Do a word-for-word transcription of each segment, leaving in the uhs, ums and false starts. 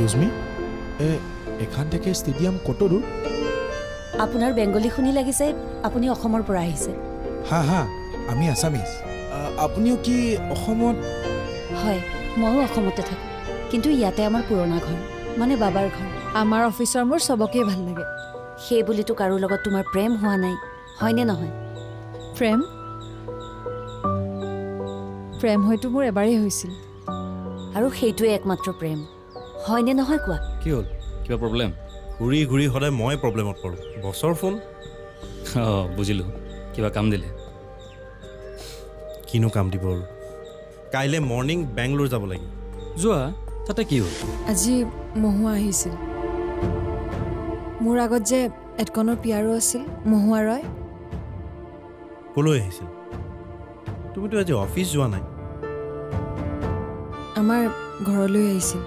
Excuse মি, এখান থেকে stadium কত দূৰ? আপোনাৰ বেংগলী শুনি লাগিছে আপুনি অসমৰ পৰা আহিছে। হা হা, আমি আছামিজ। আপুনিও কি অসমত? হয়, ময়ো অসমতে থাকোঁ, কিন্তু ইয়াতে আমাৰ পুৰণা ঘৰ, মানে বাবাৰ ঘৰ। আমাৰ অফিচৰ মোৰ চবকে ভাল লাগে। সেই বুলিতো কাৰো লগত তোমাৰ প্ৰেম হোৱা নাই, হয়নে নহয়? প্ৰেম প্ৰেম হয়তো মোৰ এবাৰেই হৈছিল, আৰু সেইটোৱে একমাত্ৰ প্ৰেম, হয়নে নহয় কোৱা? কি হ'ল, কিবা প্ৰব্লেম? ঘূৰি ঘূৰি সদায় মই প্ৰব্লেমত পৰোঁ। বছৰ ফোন। অঁ বুজিলোঁ, কিবা কাম দিলে? কিনো কাম দিব আৰু, কাইলৈ মৰ্ণিং বেংগলোৰ যাব লাগিব। যোৱা, তাতে কি হ'ল? আজি মহুৱা আহিছিল। মোৰ আগত যে এডকনৰ পিয়াৰো আছিল, মহুৱা ৰয়। ক'লৈ আহিছিল? তুমিতো আজি অফিচ যোৱা নাই। আমাৰ ঘৰলৈ আহিছিল।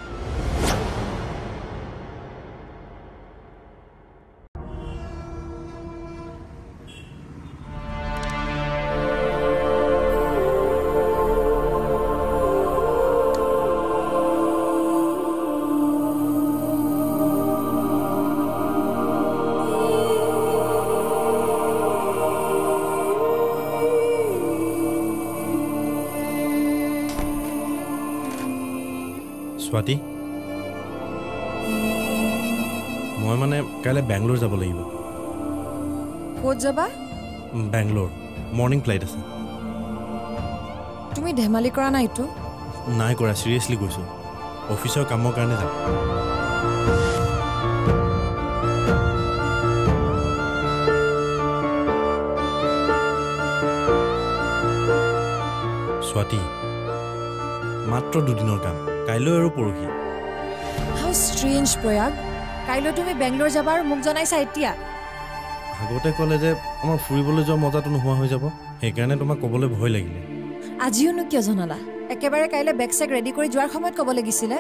স্বাতী, মই মানে কাইলৈ বেংগলোৰ যাব লাগিব। ক'ত যাবা? বেংগলোৰ, মৰ্ণিং ফ্লাইট আছে। তুমি ধেমালি কৰা নাইতো? নাই কৰা, চিৰিয়াছলি গৈছোঁ। অফিচৰ কামৰ কাৰণে যাম। স্বাতী, মাত্ৰ দুদিনৰ কাম, কাইলৈ আৰু পৰহি। হাউ ষ্ট্ৰেঞ্জ প্ৰয়াগ, কাইলৈ তুমি বেংগলোৰ যাবা আৰু মোক জনাইছা এতিয়া? আগতে ক'লে যে আমাৰ ফুৰিবলৈ যোৱা মজাটো নোহোৱা হৈ যাব, সেইকাৰণে তোমাক ক'বলৈ ভয় লাগিলে। আজিওনো কিয় জনালা? একেবাৰে কাইলৈ বেগ চেগ ৰেডি কৰি যোৱাৰ সময়ত ক'ব লাগিছিলে।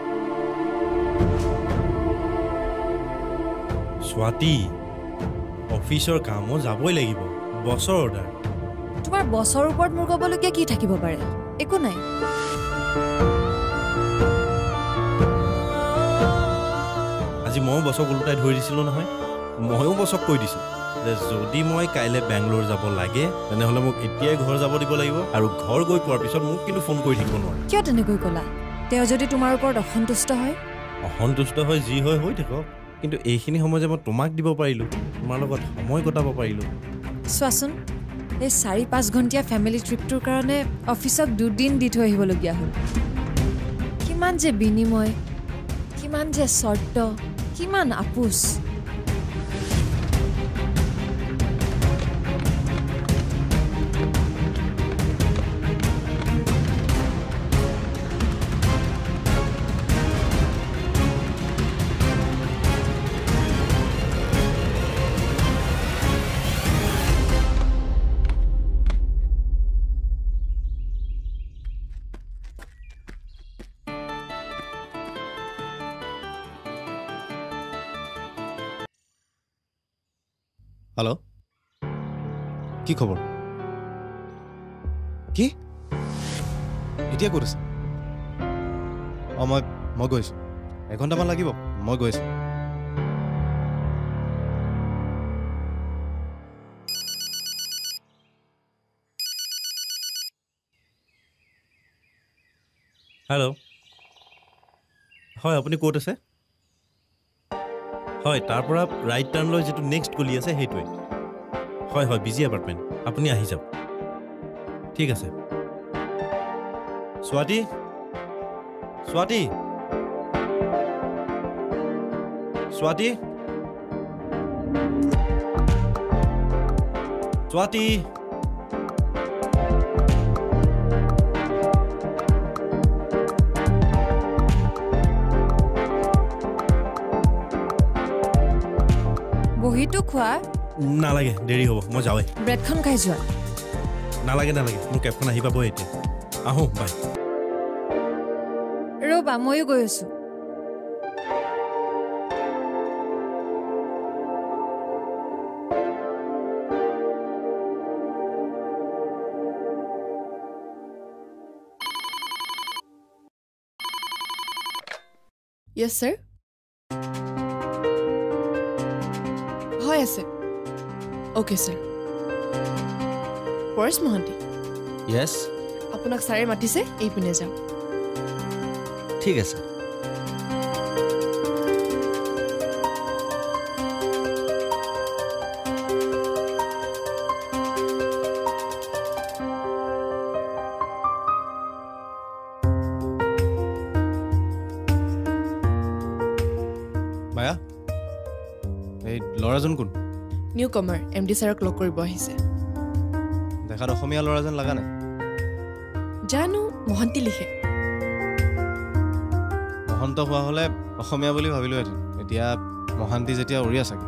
স্বাতী, অফিচৰ কামো যাবই লাগিব, বছৰ অৰ্ডাৰ। তোমাৰ বছৰৰ ওপৰত মোৰ ক'বলগীয়া কি থাকিব পাৰে? একো নাই। আজি ময়ো বছক ওলোটাই ধৰি দিছিলোঁ নহয়। ময়ো বছক কৈ দিছোঁ যে যদি মই কাইলৈ বেংগলোৰ যাব লাগে তেনেহ'লে মোক এতিয়াই ঘৰ যাব দিব লাগিব, আৰু ঘৰ গৈ পোৱাৰ পিছত মোক কিন্তু ফোন কৰি থাকিব নোৱাৰে। কিয় তেনেকৈ ক'লা? তেওঁ যদি তোমাৰ ওপৰত অসন্তুষ্ট হয়? অসন্তুষ্ট হয় যি হয় হৈ থাকক, কিন্তু এইখিনি সময় যে মই তোমাক দিব পাৰিলোঁ, তোমাৰ লগত সময় কটাব পাৰিলোঁ। চোৱাচোন, এই চাৰি পাঁচ ঘণ্টীয়া ফেমিলি ট্ৰিপটোৰ কাৰণে অফিচক দুদিন দি থৈ আহিবলগীয়া হ'ল। কিমান যে বিনিময়, কিমান যে চৰ্ত, কিমান আপোচ। হেল্ল', কি খবৰ? কি এতিয়া ক'ত আছে? অঁ মই মই গৈছোঁ, এঘণ্টামান লাগিব, মই গৈ আছোঁ। হেল্ল', হয় আপুনি ক'ত আছে? হয়, তাৰ পৰা ৰাইট টাৰ্ণ লৈ যিটো নেক্সট গলি আছে সেইটোৱে। হয় হয়, বিজি এপাৰ্টমেণ্ট, আপুনি আহি যাওক। ঠিক আছে। স্বাতী, স্বাতী, স্বাতী, স্বাতী, বহিটো খোৱা। নালাগে, দেৰি হ'ব, মই যাওঁৱে। ব্ৰেডখন খাই যোৱা। নালাগে নালাগে, মোৰ কেবখন আহি পাবই এতিয়া। আহোঁ, বাই। ৰ'বা, ময়ো গৈ আছোঁ। য়েছ ছাৰ হয় আছে okay sir Paresh Mohanty yes আপোনাক ছাৰে মাতিছে এইপিনে যাওক ঠিক আছে মায়া এই ল'ৰাজন কোন নিউ কমাৰ এম ডি ছাৰক লগ কৰিব আহিছে দেখাত অসমীয়া ল'ৰা যেন লগা নাই জানো মহন্তি লিখে মহন্ত হোৱা হ'লে অসমীয়া বুলি ভাবিলোহেঁতেন এতিয়া মহান্তি যেতিয়া উৰিয়া চাগে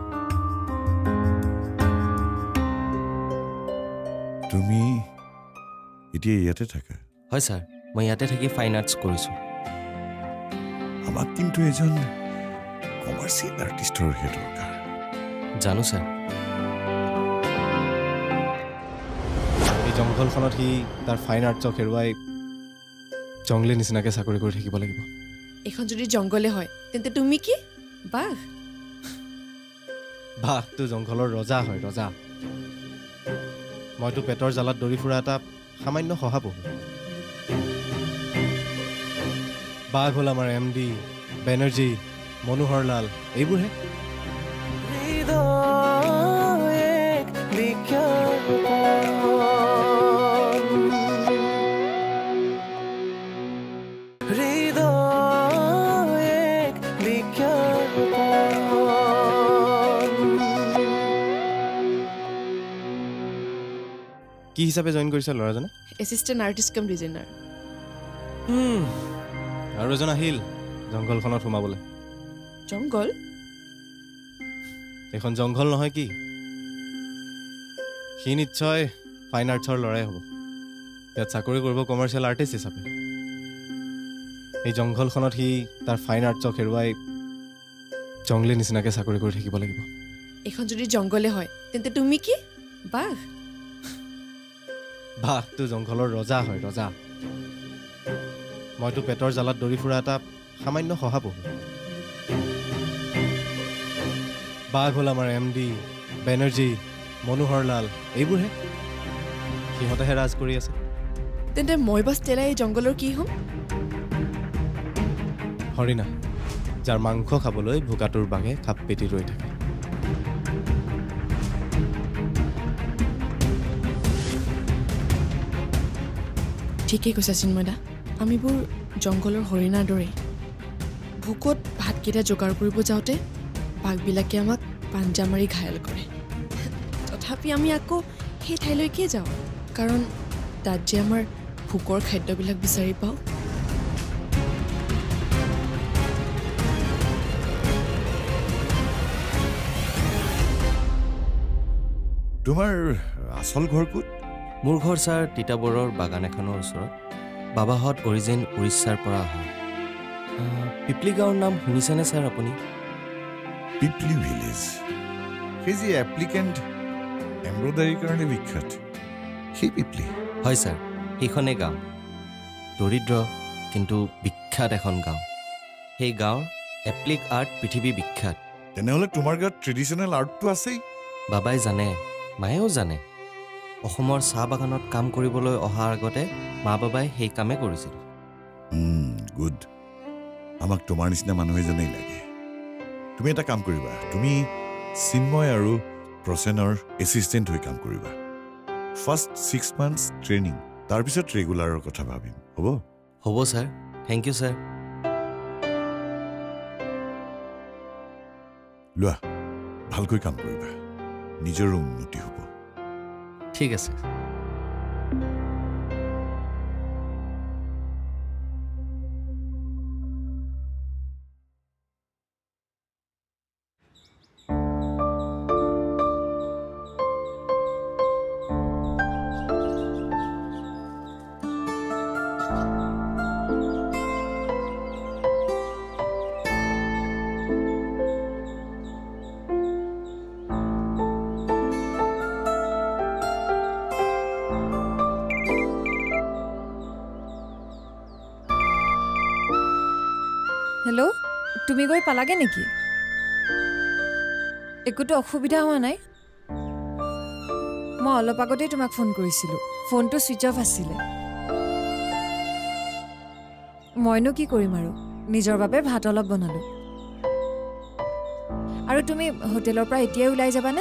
তুমি এতিয়া ইয়াতে থাকা হয় ছাৰ মই ইয়াতে থাকি ফাইন আৰ্টছ কৰিছোঁ আমাক কিন্তু এজন কমাৰ্চিয়েল আৰ্টিষ্টৰহে দৰকাৰ জানো ছাৰ এই জংঘলখনত সি তাৰ ফাইন আৰ্টছক হেৰুৱাই জংঘলে নিচিনাকৈ চাকৰি কৰি থাকিব লাগিব এইখন যদি জংঘলে হয় তেন্তে তুমি কি বাঘ বাঘটো জংঘলৰ ৰজা হয় ৰজা মইতো পেটৰ জালত দৌৰি ফুৰা এটা সামান্য শহাপহু বাঘ হ'ল আমাৰ এম ডি বেনাৰ্জী মনোহৰ লাল এইবোৰহে কি হিচাপে জইন কৰিছে ল'ৰাজনে এছিষ্টেণ্ট আৰ্টিষ্ট কাম ডিজাইনাৰ আৰু এজন আহিল জংঘলখনত সোমাবলৈ জংঘল এইখন জংঘল নহয় কি সি নিশ্চয় ফাইন আৰ্টছৰ ল'ৰাই হ'ব ইয়াত চাকৰি কৰিব কমাৰ্চিয়েল আৰ্টিষ্ট হিচাপে এই জংঘলখনত সি তাৰ ফাইন আৰ্টছক হেৰুৱাই জংঘলে নিচিনাকৈ চাকৰি কৰি থাকিব লাগিব এইখন যদি জংঘলে হয় তেন্তে তুমি কি বাঘ বাঘটো জংঘলৰ ৰজা হয় ৰজা মইতো পেটৰ জালত দৌৰি ফুৰা এটা সামান্য শহাপহু বাঘ হ'ল আমাৰ এম ডি বেনাৰ্জী মনোহৰ লাল এইবোৰহে সিহঁতেহে ৰাজ কৰি আছে তেন্তে মই বা ষ্টেলা এই জংঘলৰ কি হ'ম হৰিণা যাৰ মাংস খাবলৈ ভোকাটোৰ বাঘে খাপ পেটি ৰৈ থাকে ঠিকেই কৈছা চিন্ময়দা আমিবোৰ জংঘলৰ হৰিণাৰ দৰেই ভোকত ভাতকেইটা যোগাৰ কৰিব যাওঁতে বাঘবিলাকে আমাক পাঞ্জা মাৰি ঘায়াল কৰে তথাপি আমি আকৌ সেই ঠাইলৈকে যাওঁ কাৰণ তাত যে আমাৰ ভোকৰ খাদ্যবিলাক বিচাৰি পাওঁ তোমাৰ আচল ঘৰ ক'ত মোৰ ঘৰ ছাৰ তিতাবৰৰ বাগান এখনৰ ওচৰত বাবাহঁত অৰিজিন উৰিষ্যাৰ পৰা অহা পিপলি গাঁৱৰ নাম শুনিছেনে ছাৰ আপুনি পিপলি ভিলেজ সেই যে এপ্লিকেণ্ট এম্ব্ৰইডাৰীৰ কাৰণে বিখ্যাত সেই পিপলি হয় ছাৰ সেইখনেই গাঁও দৰিদ্ৰ কিন্তু বিখ্যাত এখন গাঁও সেই গাঁৱৰ এপ্লিক আৰ্ট পৃথিৱী বিখ্যাত তেনেহ'লে তোমাৰ গাঁৱত ট্ৰেডিশ্যনেল আৰ্টটো আছেই বাবাই জানে মায়েও জানে অসমৰ চাহ বাগানত কাম কৰিবলৈ অহাৰ আগতে মা বাবাই সেই কামে কৰিছিল গুড আমাক তোমাৰ নিচিনা মানুহ এজনেই লাগে তুমি এটা কাম কৰিবা তুমি চিন্ময় আৰু প্ৰচেনৰ এছিষ্টেণ্ট হৈ কাম কৰিবা ফাৰ্ষ্ট ছিক্স মান্থছ ট্ৰেইনিং তাৰপিছত ৰেগুলাৰৰ কথা ভাবিম হ'ব হ'ব ছাৰ থেংক ইউ ছাৰ লোৱা ভালকৈ কাম কৰিবা নিজৰো উন্নতি হ'ব ঠিক আছে তুমি গৈ পালাগে নেকি? একোতো অসুবিধা হোৱা নাই? মই অলপ আগতেই তোমাক ফোন কৰিছিলোঁ, ফোনটো ছুইচ অফ আছিলে। মইনো কি কৰিম আৰু, নিজৰ বাবে ভাত অলপ বনালোঁ। আৰু তুমি হোটেলৰ পৰা এতিয়াই ওলাই যাবানে?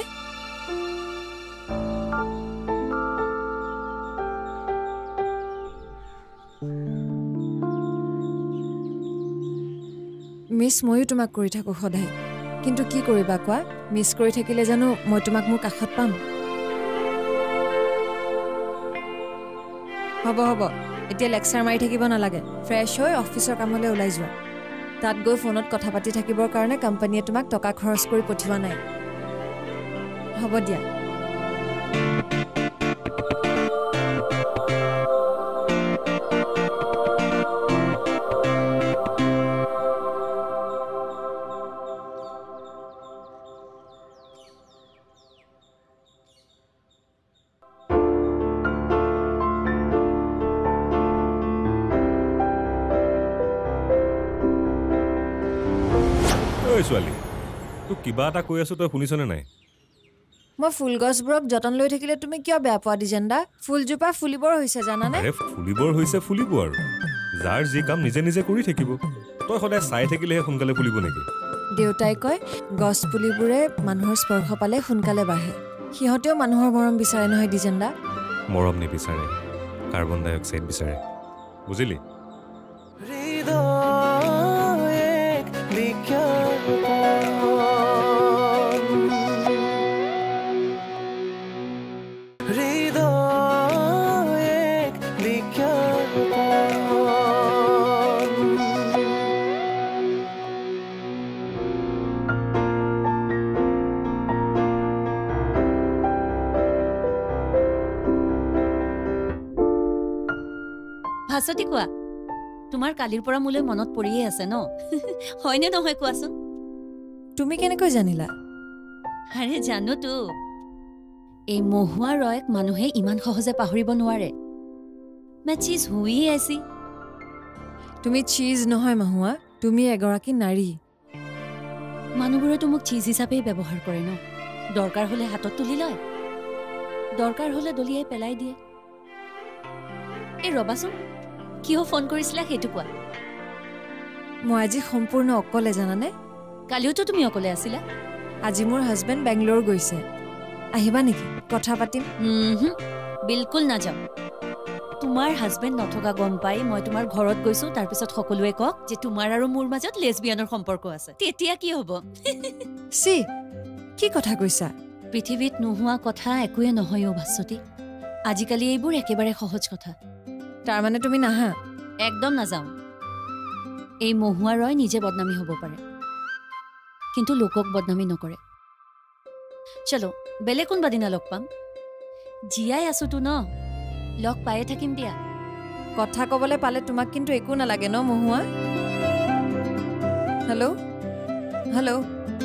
মিছ ময়ো তোমাক কৰি থাকোঁ সদায়, কিন্তু কি কৰিবা কোৱা? মিছ কৰি থাকিলে জানো মই তোমাক মোৰ কাষত পাম? হ'ব হ'ব, এতিয়া লেকচাৰ মাৰি থাকিব নালাগে। ফ্ৰেছ হৈ অফিচৰ কামলৈ ওলাই যোৱা। তাত গৈ ফোনত কথা পাতি থাকিবৰ কাৰণে কোম্পানীয়ে তোমাক টকা খৰচ কৰি পঠিওৱা নাই। হ'ব দিয়া। ছোৱালী, তোক কিবা এটা কৈ আছো, তই শুনিছনে নাই? মই ফুলগছবোৰক যতন লৈ থাকিলে তুমি কিয় বেয়া পোৱা দিজেন্দা? ফুলজোপা ফুলিবৰ হৈছে জানানে? আৰে ফুলিবৰ হৈছে ফুলিব আৰু যাৰ যি কাম নিজে নিজে কৰি থাকিব। তই সদায় চাই থাকিলেহে সোনকালে ফুলিব নেকি? দেউতাই কয় গছ পুলিবোৰে মানুহৰ স্পৰ্শ পালে সোনকালে বাঢ়ে। সিহঁতেও মানুহৰ মৰম বিচাৰে নহয় দিজেন্দা? মৰম নিবিচাৰে, কাৰ্বন ডাই অক্সাইড বিচাৰে, বুজিলি? ভাস্বতী কোৱা, তোমাৰ কালিৰ পৰা মোলৈ মনত পৰিয়ে আছে ন? হয়নে নহয় কোৱাচোন? তুমি কেনেকৈ জানিলা? আৰে জানোতো, এই মহুৱা ৰয়ক মানুহে ইমান সহজে পাহৰিব নোৱাৰে। মই চিজ হুই আছি। তুমি চিজ নহয় মহুৱা, তুমি এগৰাকী নাৰী। মানুহবোৰেতো মোক চিজ হিচাপেই ব্যৱহাৰ কৰে ন। দৰকাৰ হলে হাতত তুলি লয়, দৰকাৰ হলে দলিয়াই পেলাই দিয়ে। এই ৰবাচোন, কিয় ফোন কৰিছিলা সেইটো কোৱা। মই আজি সম্পূৰ্ণ অকলে জানানে? কালিওতো তুমি অকলে আছিলা। আজি মোৰ হাজবেণ্ড বেংগলোৰ গৈছে, আহিবা নেকি? কথা পাতিম। বিলকুল নাযাওঁ। তোমাৰ হাজবেণ্ড নথকা গম পাই মই তোমাৰ ঘৰত গৈছো, তাৰপিছত সকলোৱে কওক যে তোমাৰ আৰু মোৰ মাজত লেছবিয়ানৰ সম্পৰ্ক আছে। তেতিয়া কি হ'ব? চি, কি কথা কৈছা? পৃথিৱীত নোহোৱা কথা একোৱে নহয় অ' ভাস্বতী। আজিকালি এইবোৰ একেবাৰে সহজ কথা। তাৰমানে তুমি নাহা? একদম নাযাওঁ। এই মহুৱা ৰয় নিজে বদনামী হ'ব পাৰে, কিন্তু লোকক বদনামী নকৰে। চলো, বেলেগ কোনোবা দিনা লগ পাম। জীয়াই আছোতো ন, লগ পায়ে থাকিম দিয়া। কথা ক'বলৈ পালে তোমাক কিন্তু একো নালাগে ন মহুৱা? হেল্ল' হেল্ল',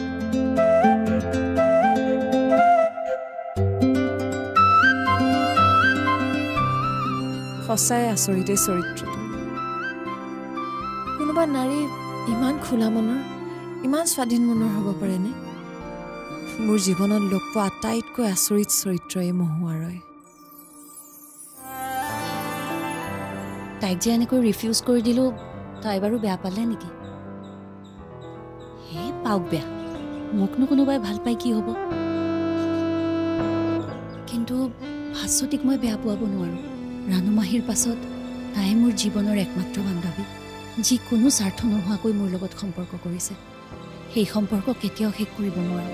সঁচাই আচৰিত এই চৰিত্ৰটো। কোনোবা নাৰী ইমান খোলা মনৰ, ইমান স্বাধীন মনৰ হ'ব পাৰেনে? মোৰ জীৱনত লগ পোৱা আটাইতকৈ আচৰিত চৰিত্ৰ এই মহুৱা ৰয়। তাইক যে এনেকৈ ৰিফিউজ কৰি দিলো, তাই বাৰু বেয়া পালে নেকি? হে পাওক বেয়া, মোকনো কোনোবাই ভাল পাই কি হ'ব? কিন্তু ভাস্বতীক মই বেয়া পোৱাব নোৱাৰো। ৰাণুমাহীৰ পাছত তাই মোৰ জীৱনৰ একমাত্ৰ বান্ধৱী, যি কোনো স্বাৰ্থ নোহোৱাকৈ মোৰ লগত সম্পৰ্ক কৰিছে। সেই সম্পৰ্ক কেতিয়াও শেষ কৰিব নোৱাৰো।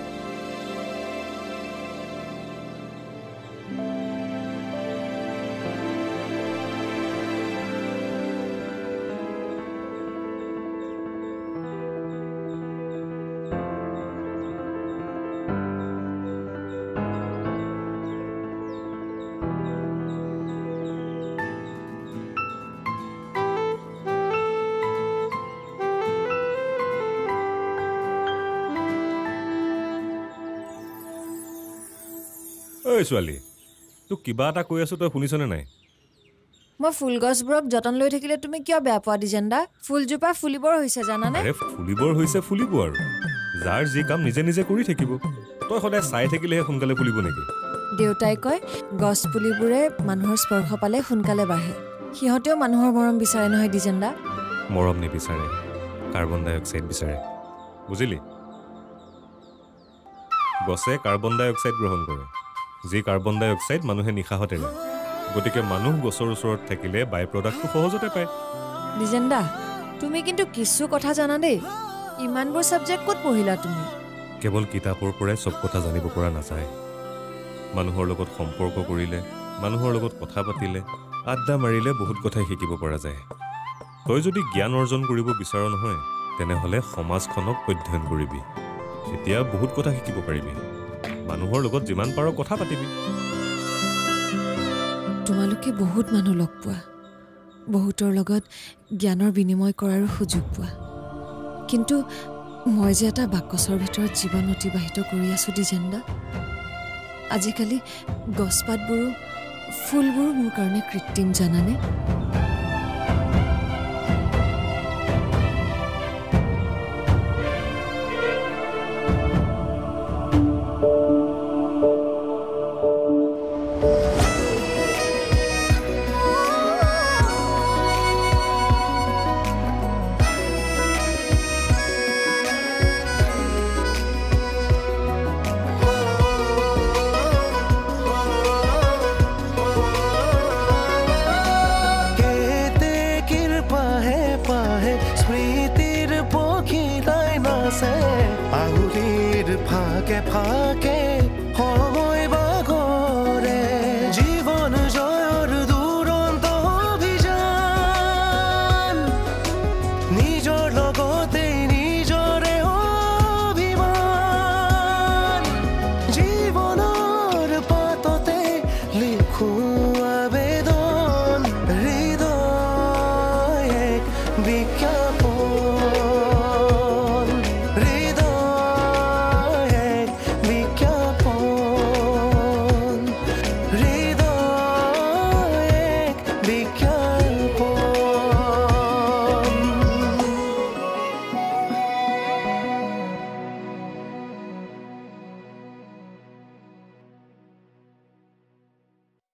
ঐ ছোৱালী, তোক কিবা এটা কৈ আছো, তই শুনিছনে নাই? মই ফুল গছবোৰক যতন লৈ থাকিলে তুমি কিয় বেয়া পোৱা দিজেন্দা ফুলজোপা ফুলিবৰ হৈছে জানানে আৰে ফুলিবৰ হৈছে ফুলিব আৰু যাৰ যি কাম নিজে নিজে কৰি থাকিব তই সদায় চাই থাকিলেহে সোনকালে ফুলিব নেকি দেউতাই কয় গছ পুলিবোৰে মানুহৰ স্পৰ্শ পালে সোনকালে বাঢ়ে সিহঁতেও মানুহৰ মৰম বিচাৰে নহয় দিজেন্দা মৰম নিবিচাৰে কাৰ্বন ডাই অক্সাইড বিচাৰে বুজিলি গছে কাৰ্বন ডাই অক্সাইড গ্ৰহণ কৰে যি কাৰ্বন ডাই অক্সাইড মানুহে নিশাহত এৰে গতিকে মানুহ গছৰ ওচৰত থাকিলে বাই প্ৰডাক্টটো সহজতে পায় দিজেন্দা তুমি কিন্তু কিছু কথা জানা দেই ইমানবোৰ ছাবজেক্ট ক'ত পঢ়িলা তুমি কেৱল কিতাপৰ পৰাই চব কথা জানিব পৰা নাযায় মানুহৰ লগত সম্পৰ্ক কৰিলে মানুহৰ লগত কথা পাতিলে আড্ডা মাৰিলে বহুত কথাই শিকিব পৰা যায় তই যদি জ্ঞান অৰ্জন কৰিব বিচাৰ নহয় তেনেহ'লে সমাজখনক অধ্যয়ন কৰিবি তেতিয়া বহুত কথা শিকিব পাৰিবি মানুহৰ লগত যিমান পাৰ কথা পাতিবি তোমালোকে বহুত মানুহ লগ পোৱা বহুতৰ লগত জ্ঞানৰ বিনিময় কৰাৰো সুযোগ পোৱা কিন্তু মই যে এটা বাকচৰ ভিতৰত জীৱন অতিবাহিত কৰি আছো দিজেন্দা আজিকালি গছপাতবোৰো ফুলবোৰো মোৰ কাৰণে কৃত্ৰিম জানানে ফাকে ফাকে সময় বাগৰে জীৱন জয়ৰ দুৰন্ত অভিযান নিজৰ লগতে নিজৰে অভিমান জীৱনৰ পাততে লিখো আবেদন হৃদয় এক বিজ্ঞাপন